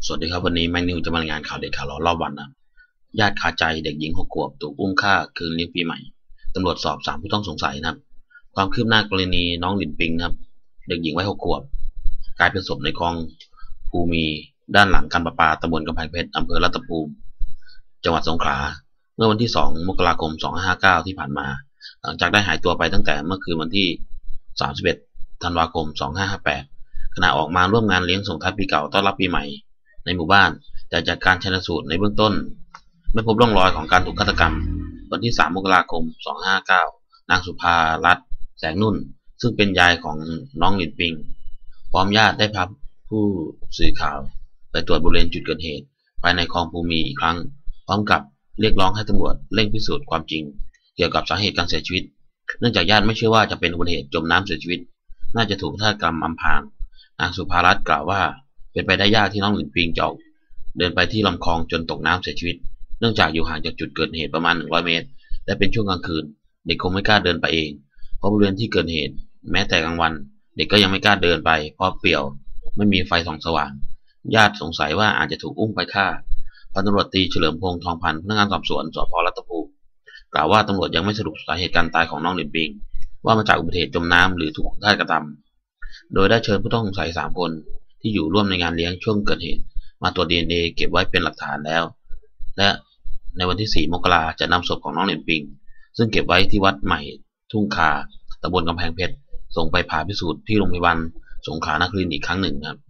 สวัสดีครับวันนี้แมนนิวจะมารายงานข่าวเด็ดข่าวร้อนรอบวันนะญาติคาใจเด็กหญิง6 ขวบถูกอุ้มฆ่าคืนเลี้ยงปีใหม่ตำรวจสอบ3ผู้ต้องสงสัยนะครับความคืบหน้ากรณีน้องหลินปิงครับเด็กหญิงวัย6 ขวบกลายเป็นศพในคลองภูมีด้านหลังการประปาตำบลกำแพงเพชรอำเภอรัตภูมิจังหวัดสงขลาเมื่อวันที่2 มกราคม 2559ที่ผ่านมาหลังจากได้หายตัวไปตั้งแต่เมื่อคืนวันที่31 ธันวาคม 2558ขณะออกมาร่วมงานเลี้ยงส่งท้ายปีเก่าต้อนรับปีใหม่ในหมู่บ้านแต่จากการชันสูตรในเบื้องต้นไม่พบร่องรอยของการถูกฆาตกรรมวันที่3 มกราคม 2559นางสุภารัตน์แสงนุ่นซึ่งเป็นยายของน้องหลินปิงพร้อมญาติได้พาผู้สื่อข่าวไปตรวจบริเวณจุดเกิดเหตุภายในคลองภูมีอีกครั้งพร้อมกับเรียกร้องให้ตำรวจเร่งพิสูจน์ความจริงเกี่ยวกับสาเหตุการเสียชีวิตเนื่องจากญาติไม่เชื่อว่าจะเป็นอุบัติเหตุจมน้ำเสียชีวิตน่าจะถูกฆาตกรรมอำพรางนางสุภารัตน์กล่าวว่าเป็นไปได้ยากที่น้องหลินปิงจะเดินไปที่ลำคลองจนตกน้ำเสียชีวิตเนื่องจากอยู่ห่างจากจุดเกิดเหตุประมาณ100 เมตรและเป็นช่วงกลางคืนเด็กคงไม่กล้าเดินไปเองเพราะบริเวณที่เกิดเหตุแม้แต่กลางวันเด็กก็ยังไม่กล้าเดินไปเพราะเปลี่ยวไม่มีไฟส่องสว่างญาติสงสัยว่าอาจจะถูกอุ้มไปฆ่าพันตำรวจตรีเฉลิมพงษ์ทองพันธ์พนักงานสอบสวนสพ.รัตภูมิกล่าวว่าตำรวจยังไม่สรุปสาเหตุการตายของน้องหลินปิงว่ามาจากอุบัติเหตุจมน้ำหรือถูกฆาตกรรมโดยได้เชิญผู้ต้องสงสัย3 คนที่อยู่ร่วมในงานเลี้ยงช่วงเกิดเหตุมาตรวจ DNA เก็บไว้เป็นหลักฐานแล้วและในวันที่4 มกราจะนำศพของน้องหลินปิงซึ่งเก็บไว้ที่วัดใหม่ทุ่งคาตำบลกำแพงเพชรส่งไปผ่าพิสูจน์ที่โรงพยาบาลสงขลานครินทร์อีกครั้งหนึ่งครับ